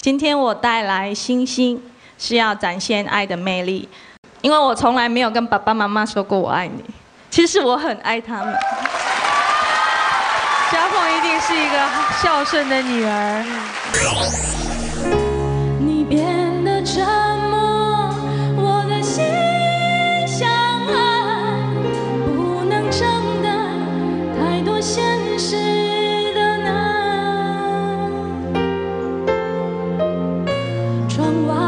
今天我带来星星，是要展现爱的魅力，因为我从来没有跟爸爸妈妈说过我爱你，其实我很爱他们。 嘉凤一定是一个孝顺的女儿。 你变得沉默，我的心像海，不能承担太多现实的难。窗外